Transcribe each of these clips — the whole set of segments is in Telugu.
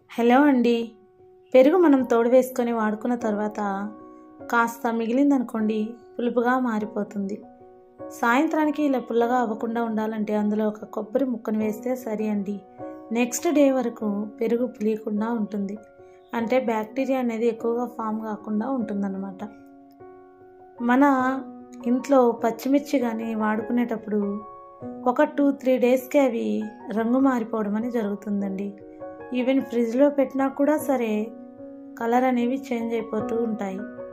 హలో అండి. పెరుగు మనం తోడు వేసుకొని వాడుకున్న తర్వాత కాస్త మిగిలిందనుకోండి పులుపుగా మారిపోతుంది. సాయంత్రానికి ఇలా పుల్లగా అవ్వకుండా ఉండాలంటే అందులో ఒక కొబ్బరి ముక్కను వేస్తే సరి అండి. నెక్స్ట్ డే వరకు పెరుగు పులియకుండా ఉంటుంది. అంటే బ్యాక్టీరియా అనేది ఎక్కువగా ఫామ్ కాకుండా ఉంటుందన్నమాట. మన ఇంట్లో పచ్చిమిర్చి కానీ వాడుకునేటప్పుడు ఒక 2-3 డేస్కి అవి రంగు మారిపోవడం అని జరుగుతుందండి. ఈవెన్ ఫ్రిడ్జ్లో పెట్టినా కూడా సరే కలర్ అనేవి చేంజ్ అయిపోతూ ఉంటాయి.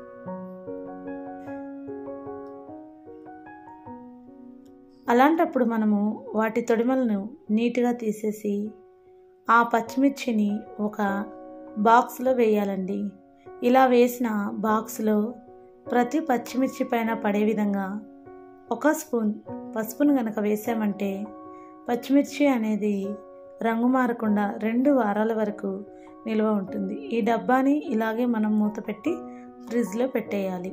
అలాంటప్పుడు మనము వాటి తొడిమలను నీట్గా తీసేసి ఆ పచ్చిమిర్చిని ఒక బాక్స్లో వేయాలండి. ఇలా వేసిన బాక్స్లో ప్రతి పచ్చిమిర్చి పైన పడే విధంగా 1 స్పూన్ పసుపును కనుక వేసామంటే పచ్చిమిర్చి అనేది రంగు మారకుండా 2 వారాల వరకు నిల్వ ఉంటుంది. ఈ డబ్బాని ఇలాగే మనం మూత పెట్టి ఫ్రిడ్జ్లో పెట్టేయాలి.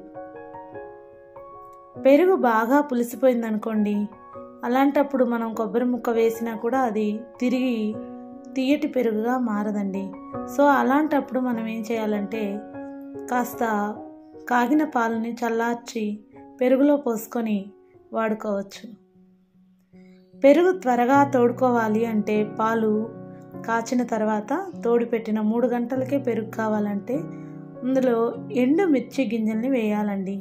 పెరుగు బాగా పులిసిపోయిందనుకోండి, అలాంటప్పుడు మనం కొబ్బరి ముక్క వేసినా కూడా అది తిరిగి తీయటి పెరుగుగా మారదండి. సో అలాంటప్పుడు మనం ఏం చేయాలంటే కాస్త కాగిన పాలని చల్లార్చి పెరుగులో పోసుకొని వాడుకోవచ్చు. పెరుగు త్వరగా తోడుకోవాలి అంటే పాలు కాచిన తర్వాత తోడిపెట్టిన 3 గంటలకే పెరుగు కావాలంటే అందులో ఎండు మిర్చి గింజల్ని వేయాలండి.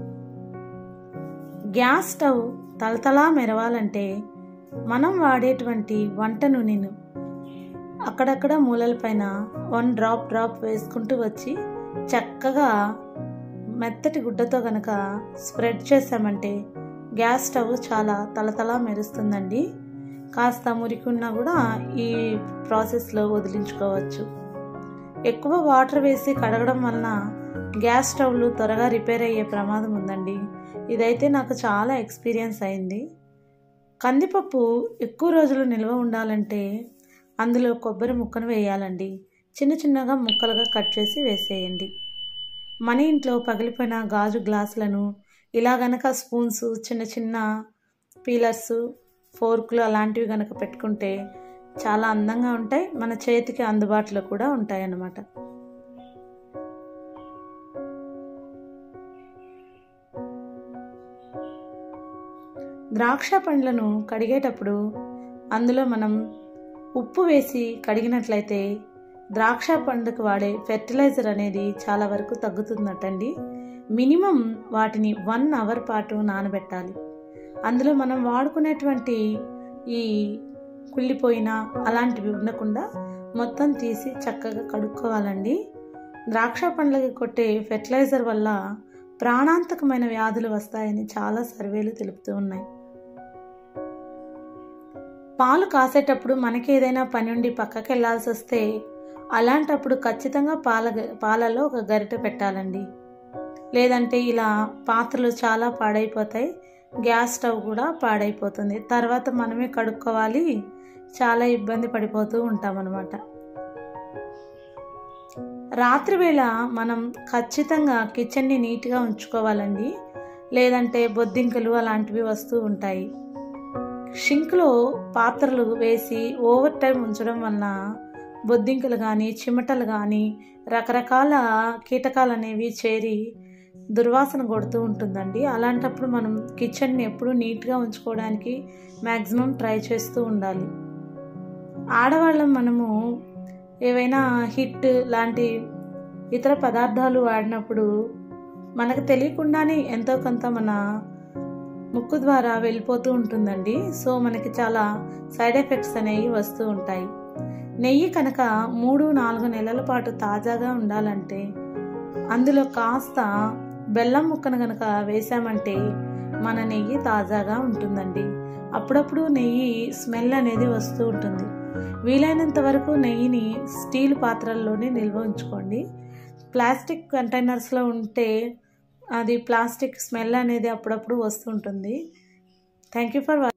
గ్యాస్ స్టవ్ తలతలా మెరవాలంటే మనం వాడేటువంటి వంట నూనెను అక్కడక్కడ మూలలపైన 1 డ్రాప్ వేసుకుంటూ వచ్చి చక్కగా మెత్తటి గుడ్డతో కనుక స్ప్రెడ్ చేసామంటే గ్యాస్ స్టవ్ చాలా తలతలా మెరుస్తుందండి. కాస్త మురికి ఉన్నా కూడా ఈ ప్రాసెస్లో వదిలించుకోవచ్చు. ఎక్కువ వాటర్ వేసి కడగడం వలన గ్యాస్ స్టవ్లు త్వరగా రిపేర్ అయ్యే ప్రమాదం ఉందండి. ఇదైతే నాకు చాలా ఎక్స్పీరియన్స్ అయింది. కందిపప్పు ఎక్కువ రోజులు నిల్వ ఉండాలంటే అందులో కొబ్బరి ముక్కను వేయాలండి. చిన్నగా ముక్కలుగా కట్ చేసి వేసేయండి. మన ఇంట్లో పగిలిపోయిన గాజు గ్లాసులను ఇలా గనక స్పూన్స్, చిన్న పీలర్స్, ఫోర్కులు అలాంటివి గనక పెట్టుకుంటే చాలా అందంగా ఉంటాయి. మన చేతికి అందుబాటులో కూడా ఉంటాయి అన్నమాట. ద్రాక్ష పండ్లను కడిగేటప్పుడు అందులో మనం ఉప్పు వేసి కడిగినట్లయితే ద్రాక్ష పండుకు వాడే ఫెర్టిలైజర్ అనేది చాలా వరకు తగ్గుతుందటండి. మినిమం వాటిని 1 అవర్ పాటు నానబెట్టాలి. అందులో మనం వాడుకునేటువంటి ఈ కుళ్ళిపోయిన అలాంటివి ఉండకుండా మొత్తం తీసి చక్కగా కడుక్కోవాలండి. ద్రాక్ష పండ్లకి కొట్టే ఫెర్టిలైజర్ వల్ల ప్రాణాంతకమైన వ్యాధులు వస్తాయని చాలా సర్వేలు తెలుపుతూ ఉన్నాయి. పాలు కాసేటప్పుడు మనకి ఏదైనా పని ఉండి పక్కకి వెళ్ళాల్సి వస్తే అలాంటప్పుడు ఖచ్చితంగా పాలలో ఒక గరిటె పెట్టాలండి. లేదంటే ఇలా పాత్రలు చాలా పాడైపోతాయి, గ్యాస్ స్టవ్ కూడా పాడైపోతుంది. తర్వాత మనమే కడుక్కోవాలి, చాలా ఇబ్బంది పడిపోతూ ఉంటామన్నమాట. రాత్రి వేళ మనం ఖచ్చితంగా కిచెన్ని నీట్గా ఉంచుకోవాలండి. లేదంటే బొద్దింకలు అలాంటివి వస్తూ ఉంటాయి. షింక్లో పాత్రలు వేసి ఓవర్ టైం ఉంచడం వలన బొద్దింకలు కానీ చిమటలు కానీ రకరకాల కీటకాలు అనేవి చేరి దుర్వాసన కొడుతూ ఉంటుందండి. అలాంటప్పుడు మనం కిచెన్ని ఎప్పుడూ నీట్గా ఉంచుకోవడానికి మ్యాక్సిమం ట్రై చేస్తూ ఉండాలి. ఆడవాళ్ళం మనము ఏవైనా హిట్ లాంటి ఇతర పదార్థాలు వాడినప్పుడు మనకు తెలియకుండానే ఎంతో కొంత మన ముక్కు ద్వారా వెళ్ళిపోతూ ఉంటుందండి. సో మనకి చాలా సైడ్ ఎఫెక్ట్స్ అనేవి వస్తూ ఉంటాయి. నెయ్యి కనుక 3-4 నెలల పాటు తాజాగా ఉండాలంటే అందులో కాస్త బెల్లం ముక్కను కనుక వేసామంటే మన నెయ్యి తాజాగా ఉంటుందండి. అప్పుడప్పుడు నెయ్యి స్మెల్ అనేది వస్తూ ఉంటుంది. వీలైనంత వరకు నెయ్యిని స్టీల్ పాత్రల్లోనే నిల్వ ఉంచుకోండి. ప్లాస్టిక్ కంటైనర్స్లో ఉంటే అది ప్లాస్టిక్ స్మెల్ అనేది అప్పుడప్పుడు వస్తుంటుంది. Thank you for